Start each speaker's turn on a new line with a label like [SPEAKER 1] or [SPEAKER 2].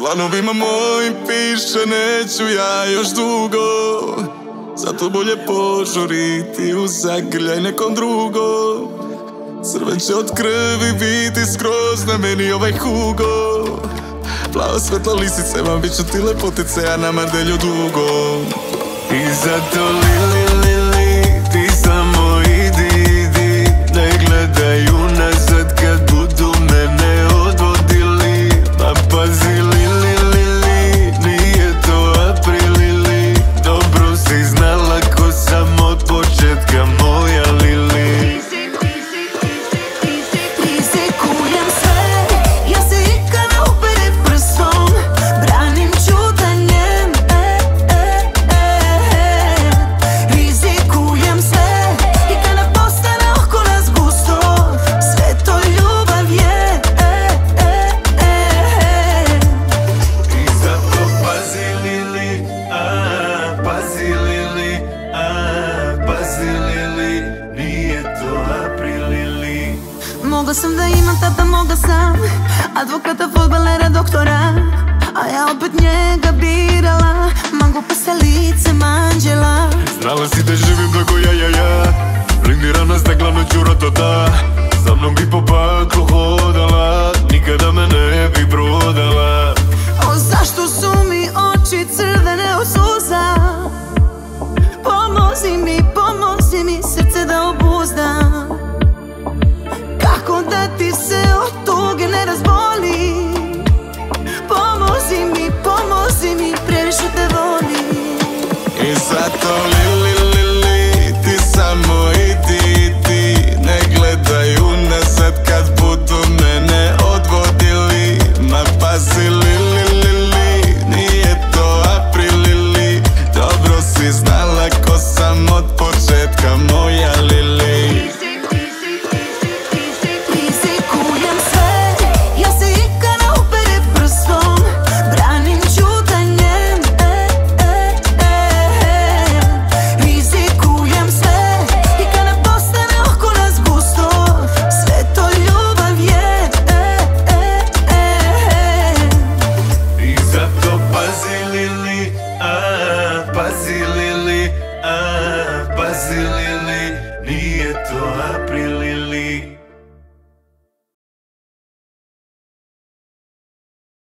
[SPEAKER 1] planovima mojim piše neću ja još dugo, zato bolje požuriti u zagrljaj nekom drugom. Crven će od krvi biti skroz na meni ovaj Hugo. Plavo svetlo lisice vam bit ću ti lepotice, a na mardelju dugo.
[SPEAKER 2] I zato li, ti samo idi, ne gledaj unazad kad budu mene odvodili. Ma pazi li, nije to april ili, dobro si znala ko sam od početka moja Lili.
[SPEAKER 3] Mogla sam da imam tata, mogla sam advokata, fudbalera, doktora, a ja opet njega birala, mango pa sa licem anđela.
[SPEAKER 2] Znala si da živim tako ja, blindirana stekla noću ratata. Sa mnom bi po paklu hodala, nikada me ne bi prodala.
[SPEAKER 3] O, zašto su mi oči crvene od suza? Pomozi mi srce da obuzdam. Kako da ti se od tuge ne razboli? Pomozi mi, previše te volim.
[SPEAKER 1] I zato li, ti samo idi, ne gledaj unazad kad budu mene odvodili. Ma pazi li, nije to april ili, dobro si znala ko sam od početka moja Lili.
[SPEAKER 2] Pazi Lili, nije to april